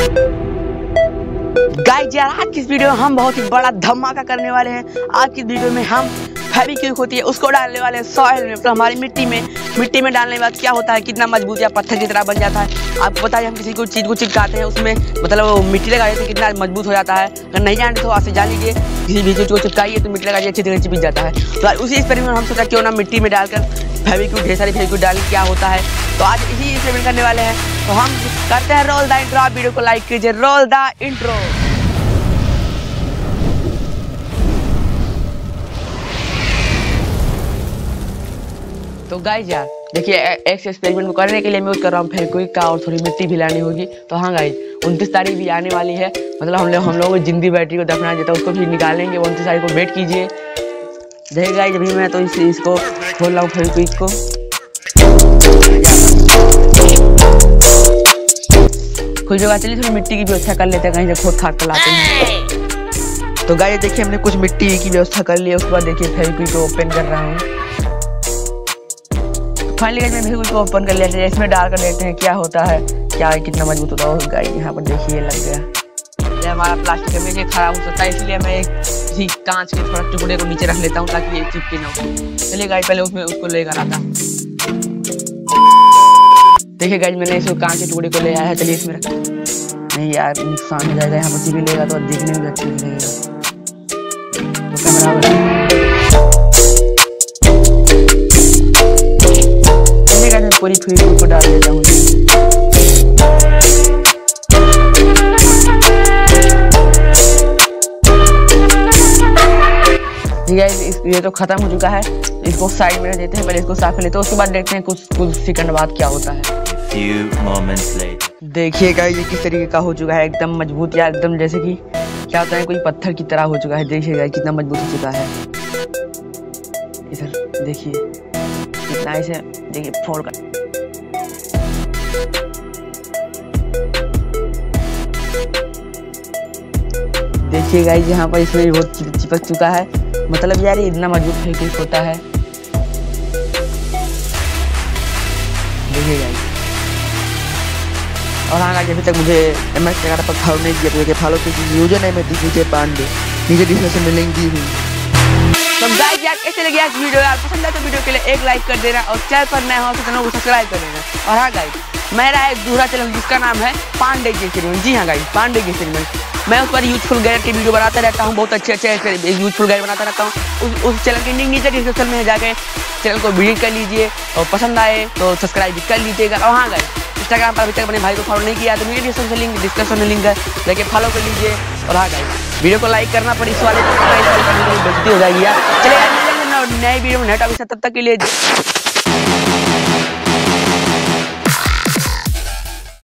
Guys यार आज की इस वीडियो में हम बहुत ही बड़ा धमाका करने वाले हैं। आज की वीडियो में हम फेविक्विक होती है उसको डालने वाले हैं सॉइल में, मतलब हमारी मिट्टी में डालने के बाद क्या होता है, कितना मजबूत या पत्थर की तरह बन जाता है। आपको पता है हम किसी को चीज़ को चिपकाते हैं उसमें मतलब वो मिट्टी लगाने से कितना मजबूत हो जाता है। अगर नहीं जानते तो आज से जान लीजिए, किसी भी चीज़ को चिपकाइए तो मिट्टी लगाइए अच्छी तरह चिपक जाता है। तो उसी एक्सपेरिमेंट में हम सोचा क्यों ना मिट्टी में डालकर फेविक्विक, ढेर सारी फेविक्विक डालकर क्या होता है। तो आज इसी एक्सपेरिमेंट करने वाले हैं। तो हम करते हैं रोल द इंट्रो। आप वीडियो को लाइक कीजिए, रोल द इंट्रो। तो गाइज यार देखिए, एक एक्सपेरिमेंट को करने के लिए मैं यूज कर रहा हूँ फेविक्विक का और थोड़ी मिट्टी भी लानी होगी। तो हाँ गाइज 29 तारीख भी आने वाली है, मतलब हम लोगों को जिंदी बैटरी को दफना देता है उसको भी निकालेंगे। 29 तारीख को वेट कीजिए। देखिए गाइज अभी मैं तो इसको खोल रहा हूँ फेविक्विक को। खुल जगह चलिए थोड़ी मिट्टी की व्यवस्था कर लेते हैं, कहीं से खोद खाद कर लाते हैं। तो गाइज देखिए हमने कुछ मिट्टी की व्यवस्था कर ली है। उसके बाद देखिए फेविक्विक को ओपन कर रहा हूँ। फाइनली मैं फेविक्विक को ओपन कर लिया। इसमें डालकर देखते हैं क्या होता है, क्या है, कितना मजबूत होता है। गाइस यहाँ पर देखिए लग गया। ये हमारा प्लास्टिक में ये खराब हो सकता है, इसलिए मैं किसी कांच के थोड़ा टुकड़े को नीचे रख लेता हूँ ताकि ये चिपके ना हो। चलिए गाइस पहले उसमें उसको लेकर आता हूँ। देखिए गाइस मैंने इसको कांच के टुकड़े को ले आया है। चलिए इसमें नहीं यार नुकसान हो जाएगा, यहाँ पर चिपक लेगा तो देखने में अच्छा नहीं लगेगा। तो कैमरा पूरी फेविक्विक को डाल देता हूँ। ये तो खत्म हो चुका है, इसको साइड में रख देते हैं। पहले इसको साफ कर लेते हैं, उसके बाद देखते हैं कुछ सेकंड बाद क्या होता है। देखिए गाइस ये किस तरीके का हो चुका है, एकदम मजबूत या एकदम जैसे कि क्या होता है कोई पत्थर की तरह हो चुका है। देखिए गाइस कितना मजबूत हो चुका है। इधर देखिए कितना ऐसे देखिए फोड़ कर। देखिए गाइस यहाँ पर इसमें बहुत चिपक चुका है, मतलब यार ये इतना मजबूत फेविक्विक होता है। देखिए गाइस और हाँ गाइस अभी तक मुझे MS Techara पर फॉलो नहीं किया तो फॉलो कीजिए। यूजर नेम है DJ पांडे, नीचे डिस्क्रिप्शन में लिंक दी हुई। तो गाइस यार कैसे लगी आज वीडियो, यार पसंद है तो वीडियो के लिए एक लाइक कर देना और चैनल पर नए हो तो चैनल को सब्सक्राइब कर देना। और हाँ गाइस मेरा एक दूसरा चैनल जिसका नाम है पांडे की एक्सपेरिमेंट। जी हाँ गाइस पांडे की एक्सपेरिमेंट, मैं उस पर यूजफुल गैजेट की वीडियो बनाता रहता हूँ, बहुत अच्छे यूजफुल गैजेट बनाता रहता हूँ। उस चैनल की लिंक नीचे डिस्क्रिप्शन में जाके चैनल को विजिट कर लीजिए और पसंद आए तो सब्सक्राइब भी कर लीजिएगा। और हाँ गाइस इंस्टाग्राम पर अभी तक अपने भाई को फॉलो नहीं किया तो नीचे डिस्क्रिप्शन में लिंक है, जाके फॉलो कर लीजिए। और हाँ गाइस वीडियो को लाइक करना पर इस वाले बेइज्जती हो जाएगी यार। चलिए नए वीडियो में नए टॉपिक से, तब तक के लिए